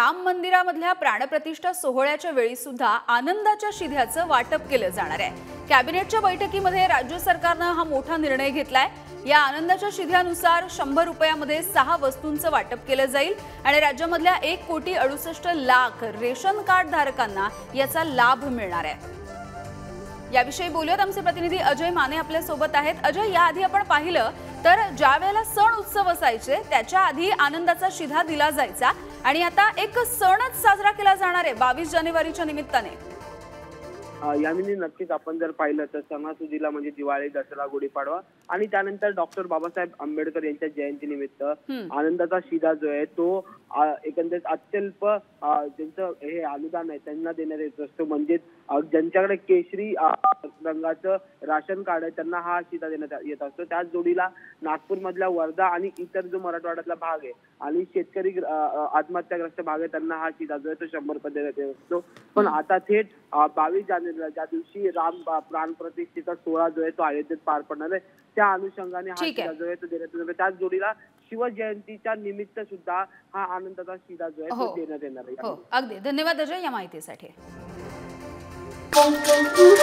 राम मंदिरामधल्या प्राणप्रतिष्ठा सोहळ्याच्या वेळी सुद्धा आनंदाच्या शिध्याचं वाटप केलं जाणार आहे। कॅबिनेटच्या बैठकीमध्ये राज्य सरकारनं हा मोठा निर्णय घेतलाय। या आनंदाच्या शिध्यानुसार 100 रुपयामध्ये 6 वस्तूंचं वाटप केलं जाईल आणि राज्यामधल्या 1,68,00,000 रेशन कार्ड धारकांना याचा लाभ मिळणार आहे। याविषयी बोलूयात, आमचे प्रतिनिधी अजय माने आपल्या सोबत आहेत। अजय, याआधी आपण पाहिलं तर ज्या वेळेला सण उत्सव असायचे त्याच्या आधी आनंदाचा शिधा दिला जायचा आणि आता एक सणच साजरा केला जाणार आहे 22 जानेवारीच्या निमित्ताने। यामिनी नक्कीच आपण जर पाहिलं तर सणासुदीला म्हणजे दिवाळी, दसरा, गुढीपाडवा आणि त्यानंतर डॉक्टर बाबासाहेब आंबेडकर यांच्या जयंतीनिमित्त आनंदाचा शिधा जो आहे तो एकंदरीत अत्यल्प ज्यांचं हे अनुदान आहे त्यांना देण्यात येत असतो। म्हणजे ज्यांच्याकडे केशरी रंगाचं राशन कार्ड आहे त्यांना हा शिधा देण्यात येत असतो। त्याच जोडीला नागपूर मधल्या वर्धा आणि इतर जो मराठवाड्यातला भाग आहे आणि शेतकरी आत्महत्याग्रस्त भाग आहे त्यांना हा शिधा जो आहे तो 100 रुपये देण्यात येत असतो। पण आता थेट 22 जानेवारीला ज्या दिवशी राम प्राणप्रतिष्ठेचा सोहळा जो आहे तो अयोध्येत पार पडणार आहे त्या अनुषंगाने हा शिधा जो आहे तो देण्यात येणार आहे। त्याच जोडीला शिवजयंतीच्या निमित्त सुद्धा हा आनंदाचा शिधा जो आहे तो देण्यात येणार आहे। अगदी धन्यवाद अजय या माहितीसाठी।